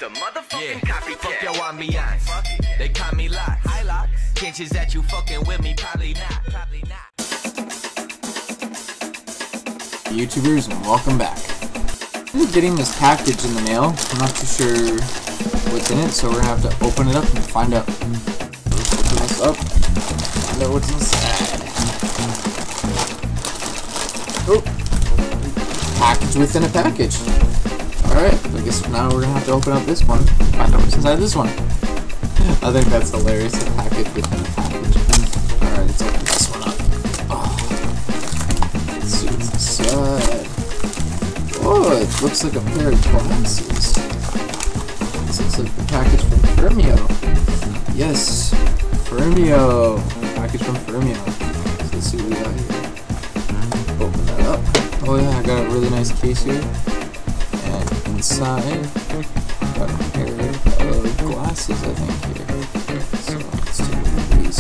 a motherfucking copycat. Fuck your ambiance. They call me Locks. Chances that you fucking with me, probably not. YouTubers, and welcome back. I'm getting this package in the mail. I'm not too sure what's in it, so we're gonna have to open it up and find out. Let's open this up. Find out what's inside. Oh, package within a package. Alright, I guess now we're gonna have to open up this one. Find out what's inside this one. I think that's hilarious, a package within a package. Alright, let's open this one up. Oh. Let's see what's inside. Oh, it looks like a pair of glasses. This looks like the package from Firmio. Yes, Firmio. Package from Firmio. So let's see what we got here. Open that up. Oh yeah, I got a really nice case here. And inside, got a pair of glasses, I think, here. So let's take one of these.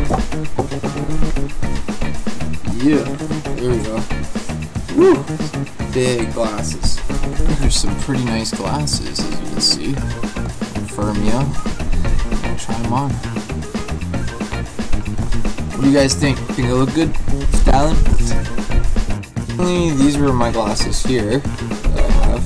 Yeah, there we go. Woo! Big glasses. There's some pretty nice glasses, as you can see. Firmio. I'll try them on. What do you guys think? Think they look good? Styling? These were my glasses here that I have.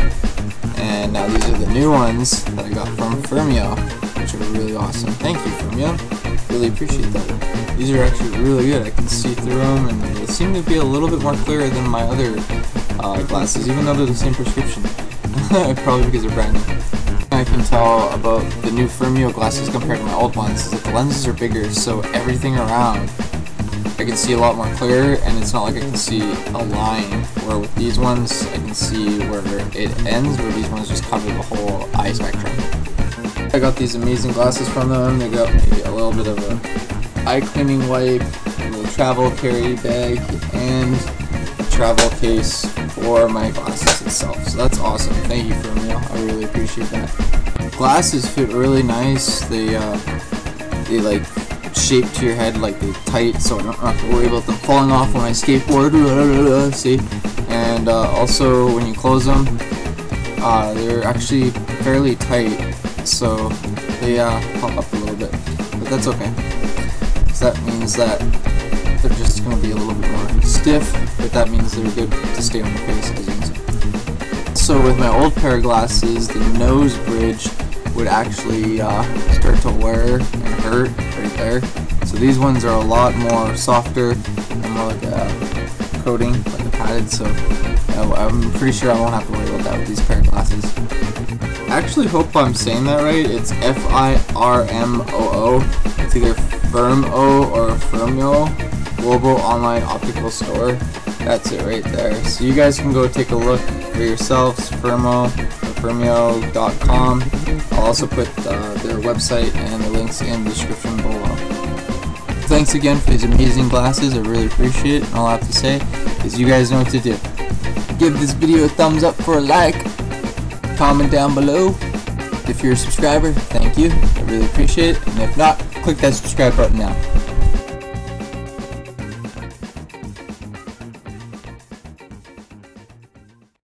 And now these are the new ones that I got from Firmio, which are really awesome. Thank you, Firmio. Really appreciate that. These are actually really good. I can see through them, and they seem to be a little bit more clearer than my other glasses, even though they're the same prescription. Probably because they're brand new. I can tell about the new Firmio glasses compared to my old ones is that the lenses are bigger, so everything around I can see a lot more clear, and it's not like I can see a line, where with these ones I can see where it ends, where these ones just cover the whole eye spectrum. I got these amazing glasses from them. They got me a little bit of a eye cleaning wipe, a little travel carry bag, and a travel case for my glasses itself. So that's awesome. Thank you, Firmio. I really appreciate that. Glasses fit really nice. They like shape to your head, like they tight, so I don't have to worry about them falling off when I skateboard. See, and also when you close them, they're actually fairly tight, so they pop up a little bit, but that's okay. So that means that they're just going to be a little bit more stiff, but that means they're good to stay on the face, as you can see. So with my old pair of glasses, the nose bridge would actually start to wear and hurt right there. So these ones are a lot more softer and more like a coating, like a padded, so I'm pretty sure I won't have to worry about that with these pair of glasses. I actually hope I'm saying that right. It's F-I-R-M-O-O. It's either Firmo or Firmio Global Online Optical Store. That's it right there. So you guys can go take a look for yourselves, Firmo or Firmio.com. I'll also put their website and the links in the description below. Thanks again for these amazing glasses. I really appreciate it. And all I have to say is you guys know what to do. Give this video a thumbs up for a like. Comment down below. If you're a subscriber, thank you. I really appreciate it. And if not, click that subscribe button now.